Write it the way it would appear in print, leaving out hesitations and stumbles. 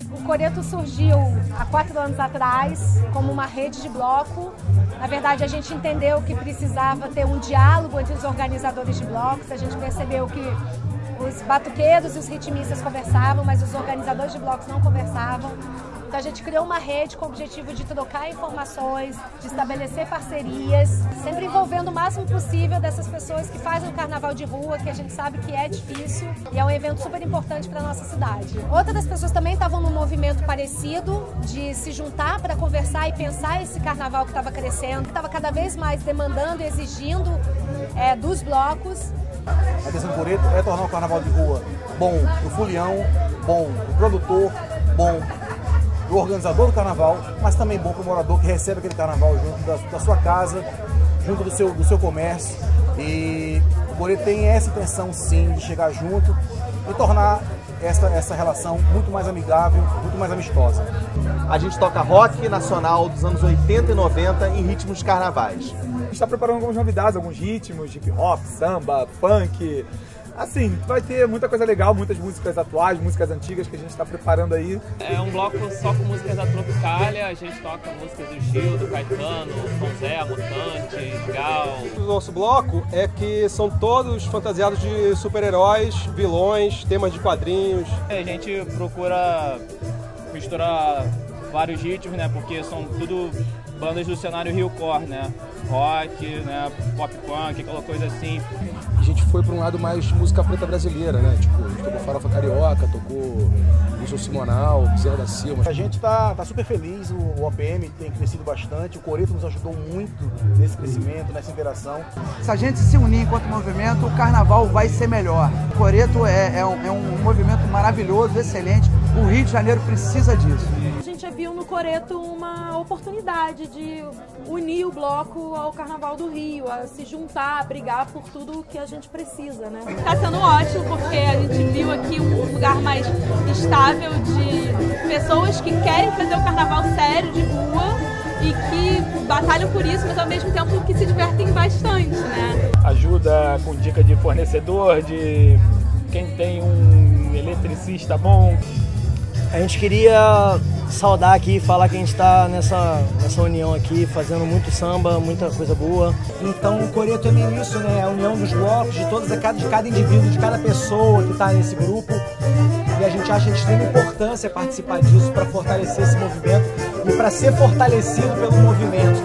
O Coreto surgiu há 4 anos atrás como uma rede de bloco. Na verdade, a gente entendeu que precisava ter um diálogo entre os organizadores de blocos. A gente percebeu que os batuqueiros e os ritmistas conversavam, mas os organizadores de blocos não conversavam. Então a gente criou uma rede com o objetivo de trocar informações, de estabelecer parcerias, sempre envolvendo o máximo possível dessas pessoas que fazem o carnaval de rua, que a gente sabe que é difícil e é um evento super importante para a nossa cidade. Outras pessoas também estavam num movimento parecido de se juntar para conversar e pensar esse carnaval que estava crescendo, que estava cada vez mais demandando e exigindo dos blocos. A intenção do Coreto é tornar o carnaval de rua bom para o folião, bom para o produtor, bom o organizador do carnaval, mas também bom para o morador que recebe aquele carnaval junto da sua casa, junto do seu comércio. E o Coreto tem essa intenção sim de chegar junto e tornar essa relação muito mais amigável, muito mais amistosa. A gente toca rock nacional dos anos 80 e 90 em ritmos de carnavais. A gente está preparando algumas novidades, alguns ritmos, hip hop, samba, funk. Assim, vai ter muita coisa legal, muitas músicas atuais, músicas antigas que a gente está preparando aí. É um bloco só com músicas da Tropicália, a gente toca músicas do Gil, do Caetano, Tom Zé, Mutantes, Gal. O nosso bloco é que são todos fantasiados de super-heróis, vilões, temas de quadrinhos. A gente procura misturar vários ritmos, né, porque são tudo bandas do cenário Rio Core, né, rock, né, pop punk, aquela coisa assim. A gente foi para um lado mais de música preta brasileira, né? Tipo, a gente tocou Farofa Carioca, tocou Wilson Simonal, Zé da Silva. A gente tá super feliz, o OPM tem crescido bastante, o Coreto nos ajudou muito nesse crescimento, nessa interação. Se a gente se unir enquanto movimento, o carnaval vai ser melhor. O Coreto é um movimento maravilhoso, excelente. O Rio de Janeiro precisa disso. A gente viu no Coreto uma oportunidade de unir o bloco ao Carnaval do Rio, a se juntar, a brigar por tudo que a gente precisa, né? Tá sendo ótimo porque a gente viu aqui um lugar mais estável de pessoas que querem fazer o carnaval sério de rua e que batalham por isso, mas ao mesmo tempo que se divertem bastante, né? Ajuda com dica de fornecedor, de quem tem um eletricista bom. A gente queria saudar aqui e falar que a gente está nessa união aqui, fazendo muito samba, muita coisa boa. Então o Coreto é meio isso, né? A união dos blocos, de cada indivíduo, de cada pessoa que está nesse grupo. E a gente acha de extrema importância participar disso para fortalecer esse movimento e para ser fortalecido pelo movimento.